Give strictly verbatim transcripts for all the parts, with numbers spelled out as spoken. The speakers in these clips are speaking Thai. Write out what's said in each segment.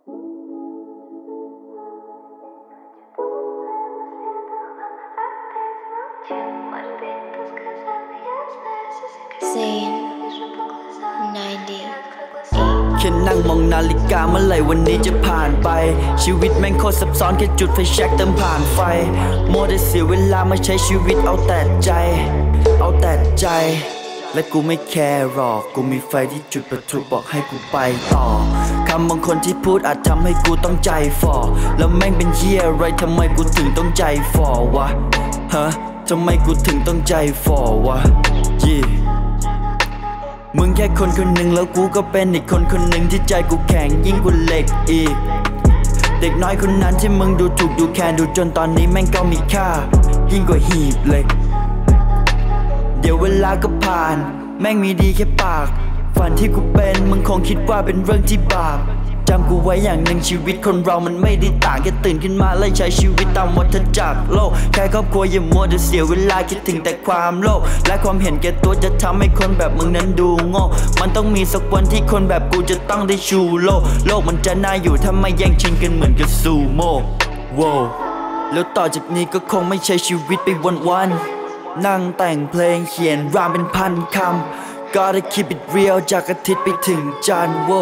แค่นั่งมองนาฬิกาเมื่อไหร่วันนี้จะผ่านไปชีวิตแม่งโคตรซับซ้อนแค่จุดไฟแช็กเติมผ่านไฟโมได้เสียเวลามาใช้ชีวิตเอาแต่ใจเอาแต่ใจและกูไม่แคร์หรอกกูมีไฟที่จุดประทุบอกให้กูไปต่อคำบางคนที่พูดอาจทำให้กูต้องใจฝ่อแล้วแม่งเป็นเหี้ยอะไรทำไมกูถึงต้องใจฝ่อวะฮะทำไมกูถึงต้องใจฝ่อวะยี่มึงแค่คนคนหนึ่งแล้วกูก็เป็นอีกคนคนหนึ่งที่ใจกูแข็งยิ่งกว่าเหล็กอีกเด็กน้อยคนนั้นที่มึงดูถูกดูแคลนดูจนตอนนี้แม่งก็มีค่ายิ่งกว่าหีบเหล็กเดี๋ยวเวลาก็ผ่านแม่งมีดีแค่ปากฝันที่กูเป็นมึงคงคิดว่าเป็นเรื่องที่บาปจำกูไว้อย่างหนึ่งชีวิตคนเรามันไม่ได้ต่างแค่ตื่นขึ้นมาไล่ใช้ชีวิตตามวัฏจักรโลกแค่ครอบครัวอย่ามัวแต่เสียเวลาคิดถึงแต่ความโลภและความเห็นแก่ตัวจะทำให้คนแบบมึงนั้นดูโง่มันต้องมีสักวันที่คนแบบกูจะต้องได้ชูโลกโลกมันจะน่าอยู่ถ้าไม่แย่งชิงกันเหมือนกับซูโม่โว้แล้วต่อจากนี้ก็คงไม่ใช้ชีวิตไปวันๆนั่งแต่งเพลงเขียนรามเป็นพันคำ Gotta keep it real จากอาทิตย์ไปถึงจันทร์โว้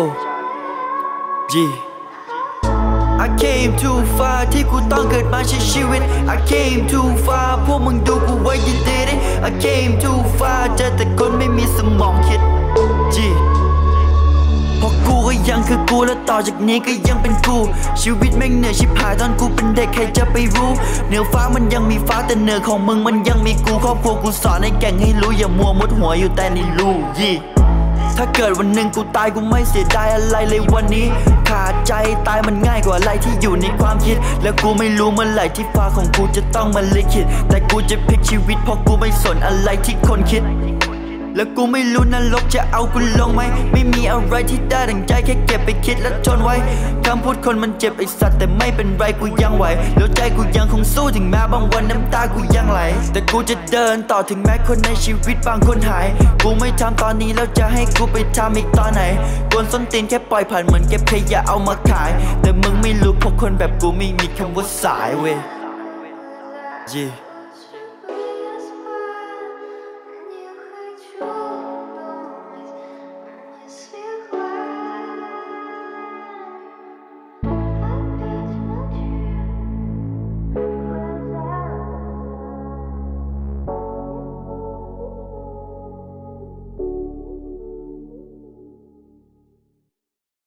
I came too far ที่กูต้องเกิดมาใช้ชีวิต I came too far พวกมึงดูกูไว้ you did it I came too far เจอแต่คนไม่มีสมองคิดจีเพราะกูก็ยังคือกูและต่อจากนี้ก็ยังเป็นกูชีวิตแม่งเหนื่อยชิบหายตอนกูเป็นเด็กใครจะไปรู้เหนือฟ้ามันยังมีฟ้าแต่เหนือของมึงมันยังมีกูครอบครัวกูสอนให้แก่งให้รู้อย่ามัวมุดหัวอยู่แต่ในรูยี่ถ้าเกิดวันหนึ่งกูตายกูไม่เสียดายอะไรเลยวันนี้ขาดใจตายมันง่ายกว่าอะไรที่อยู่ในความคิดแล้วกูไม่รู้เมื่อไหร่ที่ฟ้าของกูจะต้องมาลิขิตแต่กูจะพลิกชีวิตเพราะกูไม่สนอะไรที่คนคิดแล้วกูไม่รู้นรกจะเอากูลงไหมไม่มีอะไรที่ได้ดังใจแค่เก็บไปคิดและทนไว้คำพูดคนมันเจ็บไอสัตว์แต่ไม่เป็นไรกูยังไหวแล้วใจกูยังคงสู้ถึงแม้บางวันน้ำตากูยังไหลแต่กูจะเดินต่อถึงแม้คนในชีวิตบางคนหายกูไม่ทำตอนนี้แล้วจะให้กูไปทำอีกตอนไหนกวนส้นตีนแค่ปล่อยผ่านเหมือนเก็บขยะเอามาขายแต่มึงไม่รู้พวกคนแบบกูไม่มีคำว่าสายเว้ย yeah